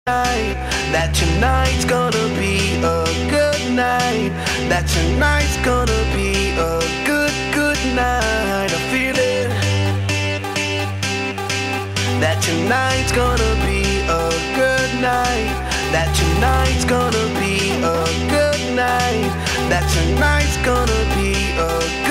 night. That tonight's gonna be a good night. That tonight's gonna be a good night. I feel it. That tonight's gonna be a good night. That tonight's gonna be a good night. That tonight's gonna be a good